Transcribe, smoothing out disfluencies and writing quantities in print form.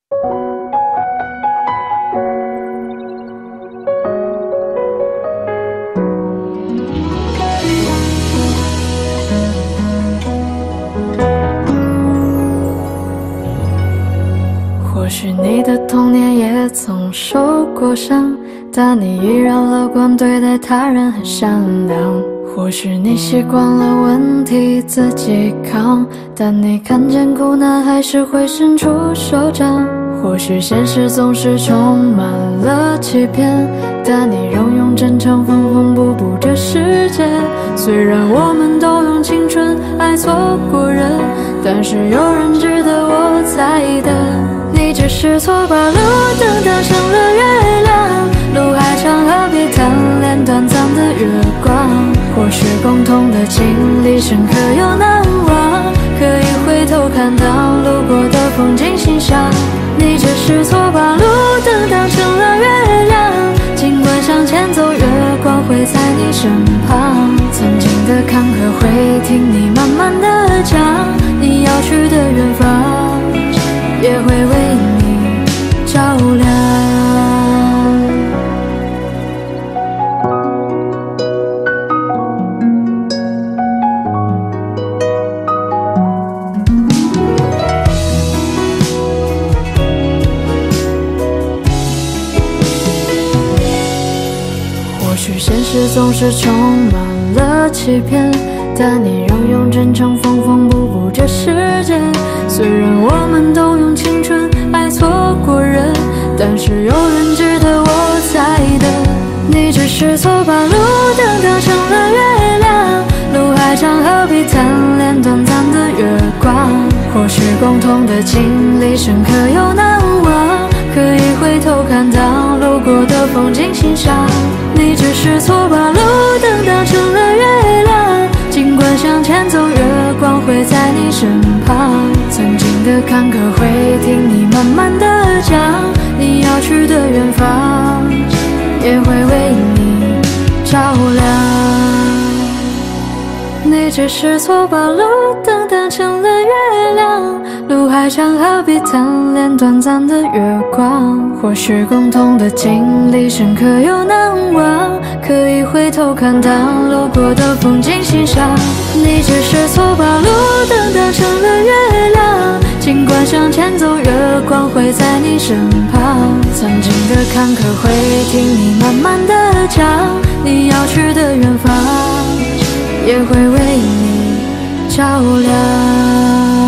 或许你的童年也曾受过伤，但你依然乐观对待他人很善良。或许你习惯了问题自己扛，但你看见苦难还是会伸出手掌。或许现实总是充满了欺骗，但你仍用真诚缝缝补补这世界。虽然我们都用青春爱错过人，但是有人值得我在意的。你只是错把路灯当成了月亮，路还长何必贪恋短暂的月光。或许共同的经历深刻又难忘，可以回头看当路过的风景欣赏。你只是错把路灯当成了月亮，尽管向前走月光会在你身旁。曾经的坎坷会听你慢慢的讲，你要去的远方也会为你照亮。或许现实总是充满了欺骗，但你仍用真诚缝缝补补这世界。虽然我们都用青春爱错过人，但是有人值得我在意的。你只是错把路灯当成了月亮，路还长何必贪恋短暂的月光。或许共同的经历深刻又难忘，可以回头看当路过的风景欣赏。你只是错把路灯当成了月亮，尽管向前走月光会在你身旁。曾经的坎坷会听你慢慢的讲，你要去的远方也会为你照亮。你只是错把路灯当成了月亮，路还长何必贪恋短暂的月光。或许共同的经历深刻又难忘，可以回头看当路过的风景欣赏。你只是错把路灯当成了月亮，尽管向前走月光会在你身旁。曾经的坎坷会听你慢慢的讲，你要去的远方也会为你照亮。